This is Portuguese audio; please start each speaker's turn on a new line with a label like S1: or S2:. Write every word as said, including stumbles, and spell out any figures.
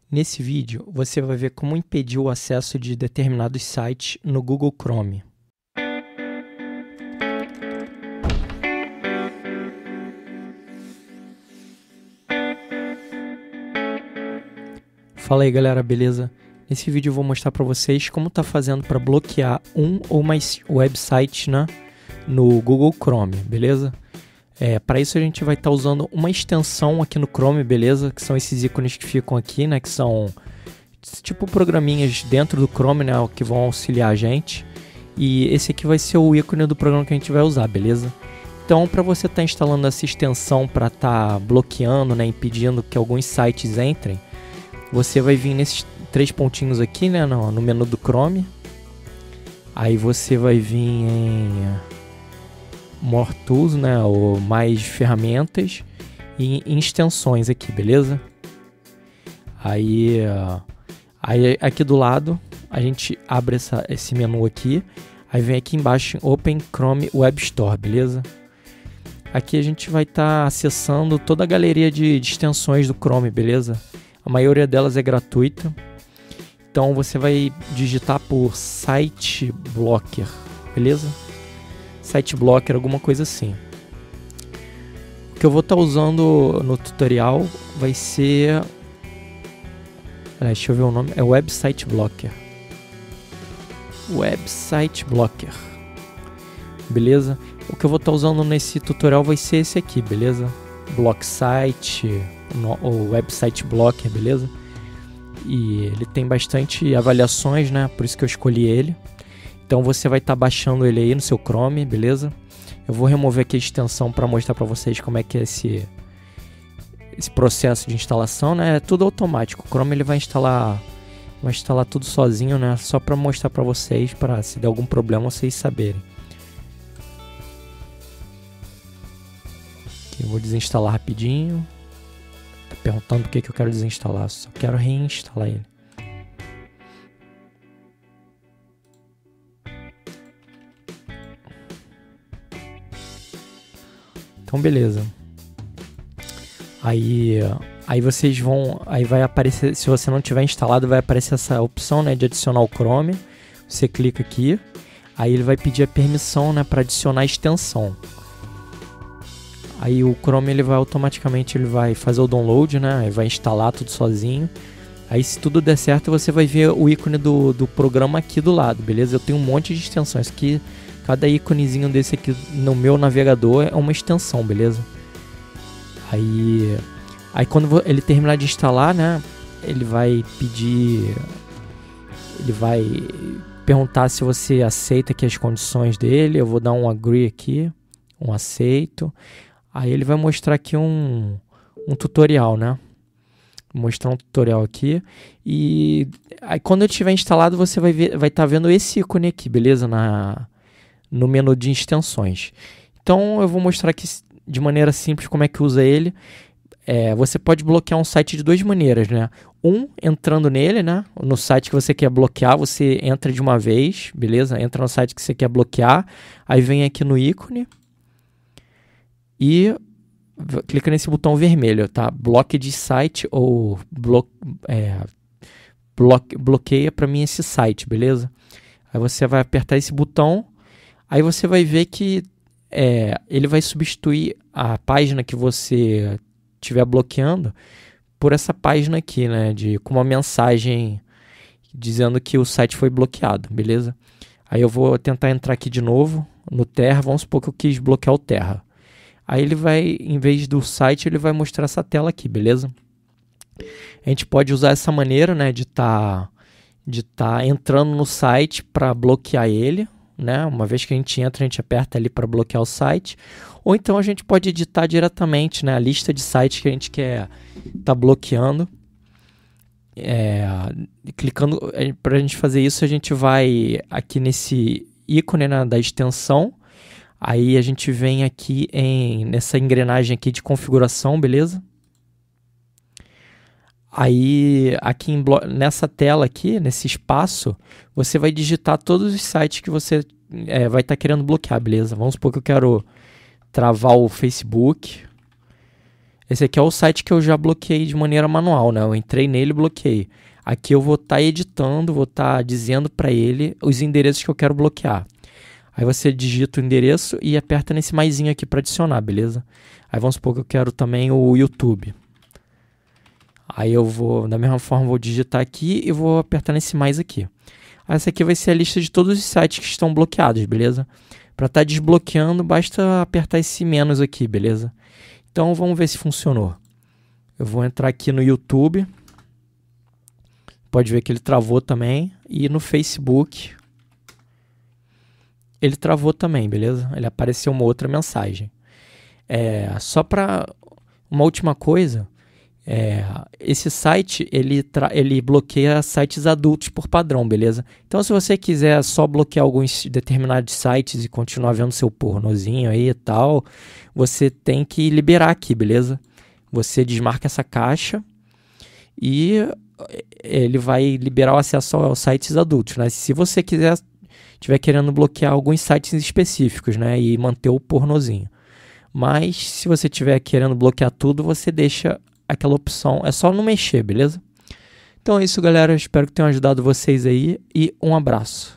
S1: Nesse vídeo, você vai ver como impedir o acesso de determinados sites no Google Chrome. Fala aí galera, beleza? Nesse vídeo eu vou mostrar para vocês como tá fazendo para bloquear um ou mais websites, né, no Google Chrome, beleza? É, para isso a gente vai estar tá usando uma extensão aqui no Chrome, beleza? Que são esses ícones que ficam aqui, né? Que são tipo programinhas dentro do Chrome, né? Que vão auxiliar a gente. E esse aqui vai ser o ícone do programa que a gente vai usar, beleza? Então, para você estar tá instalando essa extensão para estar tá bloqueando, né? Impedindo que alguns sites entrem, você vai vir nesses três pontinhos aqui, né? No, no menu do Chrome. Aí você vai vir em More Tools, né, ou mais ferramentas e em extensões aqui, beleza? Aí, uh, aí aqui do lado a gente abre essa, esse menu aqui, aí vem aqui embaixo em Open Chrome Web Store, beleza? Aqui a gente vai estar tá acessando toda a galeria de, de extensões do Chrome, beleza? A maioria delas é gratuita, então você vai digitar por Site Blocker, beleza? Site Blocker, alguma coisa assim. O que eu vou estar tá usando no tutorial vai ser... Deixa eu ver o nome. É Website Blocker. Website Blocker. Beleza? O que eu vou estar tá usando nesse tutorial vai ser esse aqui, beleza? Block Site, ou Website Blocker, beleza? E ele tem bastante avaliações, né? Por isso que eu escolhi ele. Então você vai estar tá baixando ele aí no seu Chrome, beleza? Eu vou remover aqui a extensão para mostrar para vocês como é que é esse, esse processo de instalação, né? É tudo automático. O Chrome ele vai instalar, vai instalar tudo sozinho, né? Só para mostrar para vocês, para se der algum problema vocês saberem. Aqui eu vou desinstalar rapidinho. Tá perguntando por que que eu quero desinstalar, só quero reinstalar ele. Então beleza. Aí, aí vocês vão, aí vai aparecer, se você não tiver instalado, vai aparecer essa opção, né, de adicionar o Chrome. Você clica aqui, aí ele vai pedir a permissão, né, para adicionar a extensão. Aí o Chrome ele vai automaticamente, ele vai fazer o download, né, vai instalar tudo sozinho. Aí se tudo der certo, você vai ver o ícone do, do programa aqui do lado, beleza? Eu tenho um monte de extensões aqui. Cada íconezinho desse aqui no meu navegador é uma extensão, beleza? Aí, aí quando ele terminar de instalar, né, ele vai pedir, ele vai perguntar se você aceita aqui as condições dele. Eu vou dar um agree aqui, um aceito. Aí ele vai mostrar aqui um, um tutorial, né? Vou mostrar um tutorial aqui. E aí quando ele estiver instalado, você vai ver, vai estar vendo esse ícone aqui, beleza? Na no menu de extensões. Então eu vou mostrar aqui de maneira simples como é que usa ele. É, você pode bloquear um site de duas maneiras, né? Um, entrando nele, né? No site que você quer bloquear, você entra de uma vez, beleza? Entra no site que você quer bloquear, aí vem aqui no ícone e clica nesse botão vermelho, tá? Bloque de site ou blo é, bloque bloqueia para mim esse site, beleza? Aí você vai apertar esse botão. Aí você vai ver que é, ele vai substituir a página que você estiver bloqueando por essa página aqui, né? De, com uma mensagem dizendo que o site foi bloqueado, beleza? Aí eu vou tentar entrar aqui de novo no Terra. Vamos supor que eu quis bloquear o Terra. Aí ele vai, em vez do site, ele vai mostrar essa tela aqui, beleza? A gente pode usar essa maneira, né? De estar de tá entrando no site para bloquear ele. Né? Uma vez que a gente entra, a gente aperta ali para bloquear o site, ou então a gente pode editar diretamente, né, a lista de sites que a gente quer tá bloqueando. É, clicando para a gente fazer isso, a gente vai aqui nesse ícone, né, da extensão, aí a gente vem aqui em, nessa engrenagem aqui de configuração, beleza? Aí, aqui em, nessa tela aqui, nesse espaço, você vai digitar todos os sites que você é, vai estar tá querendo bloquear, beleza? Vamos supor que eu quero travar o Facebook. Esse aqui é o site que eu já bloqueei de maneira manual, né? Eu entrei nele e bloqueei. Aqui eu vou estar tá editando, vou estar tá dizendo para ele os endereços que eu quero bloquear. Aí você digita o endereço e aperta nesse maisinho aqui para adicionar, beleza? Aí vamos supor que eu quero também o YouTube. Aí eu vou, da mesma forma, vou digitar aqui e vou apertar nesse mais aqui. Essa aqui vai ser a lista de todos os sites que estão bloqueados, beleza? Para estar tá desbloqueando, basta apertar esse menos aqui, beleza? Então vamos ver se funcionou. Eu vou entrar aqui no YouTube. Pode ver que ele travou também. E no Facebook ele travou também, beleza? Ele apareceu uma outra mensagem. É, só para uma última coisa, é, esse site ele, ele bloqueia sites adultos por padrão, beleza? Então se você quiser só bloquear alguns determinados sites e continuar vendo seu pornozinho aí e tal, você tem que liberar aqui, beleza? Você desmarca essa caixa e ele vai liberar o acesso aos sites adultos, né? Se você quiser estiver querendo bloquear alguns sites específicos, né, e manter o pornozinho. Mas se você estiver querendo bloquear tudo, você deixa aquela opção, é só não mexer, beleza? Então é isso, galera, espero que tenha ajudado vocês aí e um abraço.